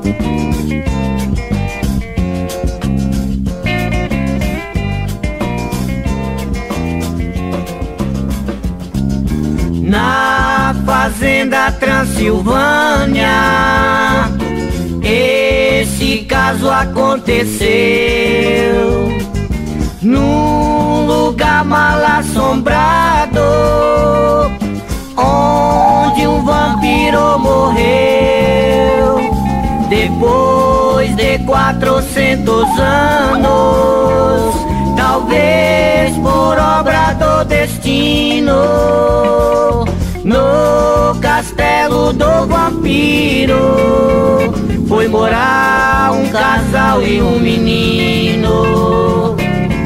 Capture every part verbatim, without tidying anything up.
Na fazenda Transilvânia, esse caso aconteceu num lugar mal assombrado, onde um vampiro morreu. Depois de quatrocentos anos, talvez por obra do destino, no castelo do vampiro foi morar um casal e um menino.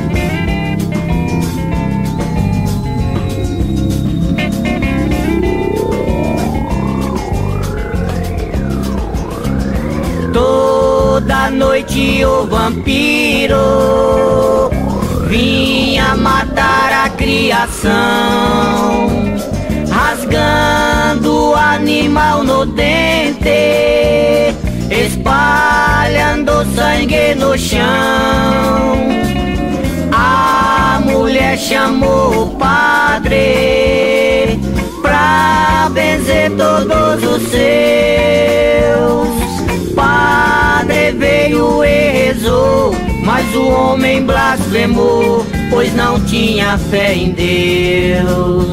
Toda noite o vampiro vinha matar a criação, rasgando o animal no dente, espalhando sangue no chão. A mulher chamou o padre pra benzer todos os seus. Padre veio e rezou, mas o homem blasfemou, pois não tinha fé em Deus.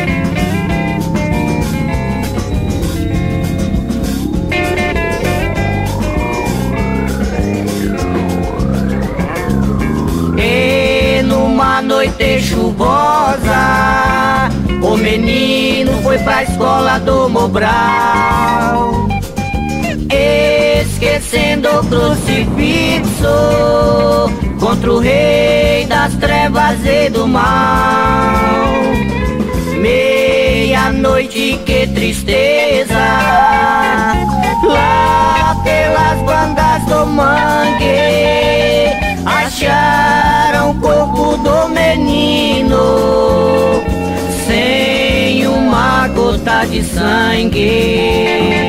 E numa noite chuvosa, o menino foi pra escola do Mobral, esquecendo o crucifixo contra o rei das trevas e do mal. Meia-noite, que tristeza, lá pelas bandas do mangue, acharam o corpo do menino sem uma gota de sangue.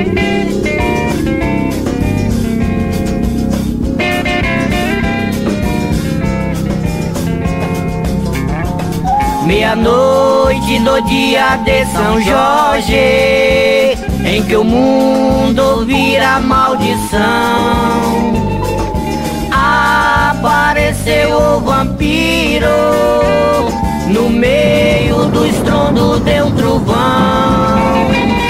Meia-noite no dia de São Jorge, em que o mundo vira maldição, apareceu o vampiro no meio do estrondo de um trovão.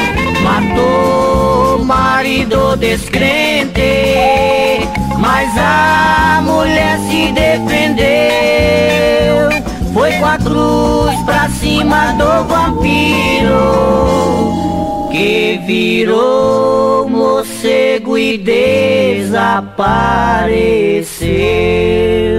Matou o marido descrente, mas a mulher se defendeu. Foi com a cruz pra cima do vampiro, que virou morcego e desapareceu.